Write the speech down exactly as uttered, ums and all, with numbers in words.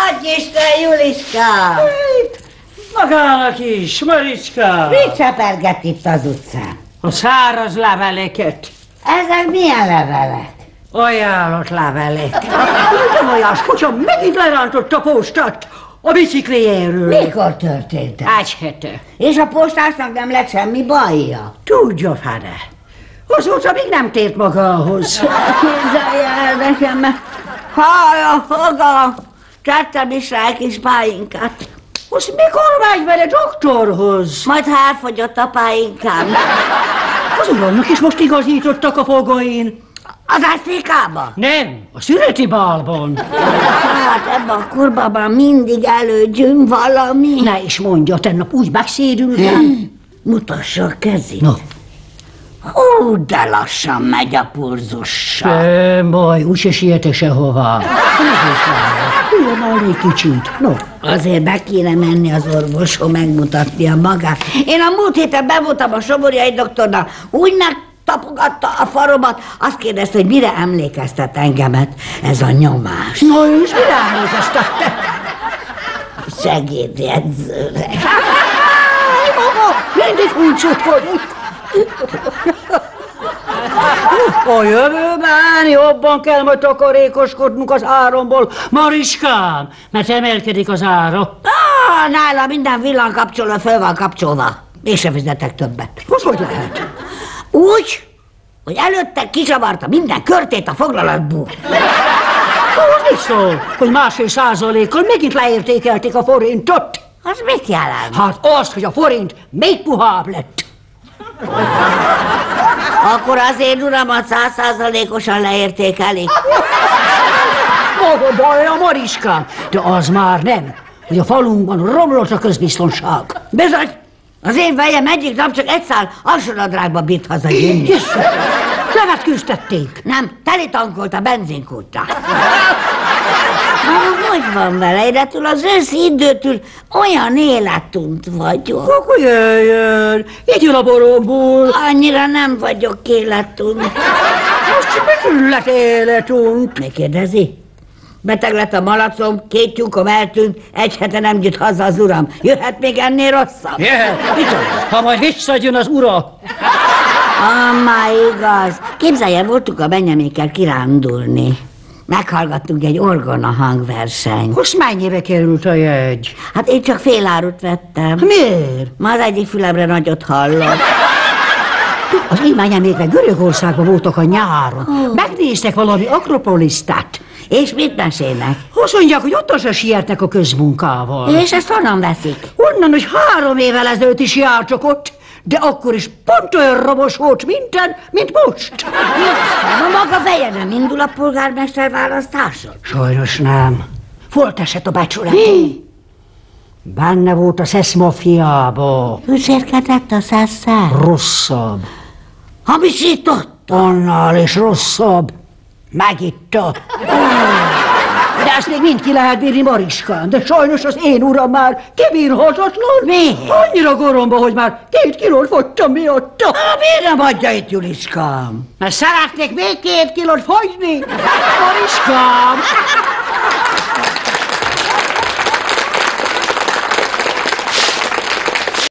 Adj Isten, Juliska! Magának is, Maricska! Mit cseperget itt az utcán? A száraz leveleket. Ezek milyen levelek? Ajánlott levelek. Nem olyas kutya, megint lerántott a postát a bicikliéről. Mikor történt ez? Egy hete. És a postásnak nem lett semmi bajja? Tudja, fene. Azóta még nem tért magához. Képzelje el nekem, mert hallja, fogalom, tettem is rá egy kis pálinkát. Most mikor megy vele doktorhoz? Majd ha elfogyott a pálinkám. Az uramnak is most igazítottak a fogain. Az esztékában? Nem, a születi bálban. Hát ebben a kurbában mindig elődjünk valami. Ne is mondja, tegnap úgy megszédültem. Mutassa a kezét. No. Hú, de lassan megy a pulzussal. Nem baj, úgyse sietek sehová. Ülj már egy kicsit, no. Azért be kéne menni az orvoshoz megmutatnia magát. Én a múlt héten bevoltam a Soborjai doktornak, úgy megtapogatta a faromat, azt kérdezte, hogy mire emlékeztet engemet ez a nyomás. No, és mire emlékeztette? Segédjegyzőre. Mindig huncsotkodik. A jövőben jobban kell majd takarékoskodnunk az áramból, Mariskám, mert emelkedik az ára. Ah, nála minden villanykapcsoló föl van kapcsolva. Én sem fizetek többet. Az hogy lehet? Úgy, hogy előtte kisavarta minden körtét a foglalatból. Az mit szól, hogy másfél százalékkal megint leértékelték a forintot? Az mit jelent? Hát azt, hogy a forint még puhább lett. Akkor az én uramat száz százalékosan leértékelik. Maga baj a Mariskám, de az már nem, hogy a falunkban romlott a közbiztonság. Bizony, az én vejem egyik nap csak egy szál alsónadrágba bírt hazajönni. Levetkőztették. Nem, telitankolt a benzinkútra. Na, hogy van vele? Én ettől az őszi időtől olyan életunt vagyok. Akkor jöjjön, így a boromból. Annyira nem vagyok életunt. Most mit lett életunt? Mi kérdezi? Beteg lett a malacom, két tyúkom eltűnt, egy hete nem jött haza az uram. Jöhet még ennél rosszabb? Jöhet. Micsoda? Ha majd visszajön az ura. Ah, már igaz. Képzelje, voltunk a Benyamékkel kirándulni. Meghallgattunk egy orgona hangversenyt. Most mennyibe került a jegy? Hát én csak fél árut vettem. Miért? Ma az egyik fülemre nagyot hallott. Az én Benyaméknek Görögországban voltak a nyáron. Oh. Megnéztek valami akropolisztát. És mit mesélnek? Azt mondják, hogy ottan se sietnek a közmunkával. És ezt honnan veszik? Onnan, hogy három évvel ezelőtt is jártak ott, de akkor is pont olyan robos volt minden, mint most. Na, maga feje nem indul a polgármester választáson? Sajnos nem. Volt eset a becsületén. Benne volt a szesz mafiába. Hűsérkedett a szesszel? Rosszabb. Hamisított? Annál is rosszabb. Megitta. De ezt még mind ki lehet bírni, Mariskán, de sajnos az én uram már kibírhatatlan. Miért? Annyira goromba, hogy már két kilót fogytam miatta. Na, miért nem adja itt, Juliskám? Mert szeretnék még két kilót fogyni, Mariskám.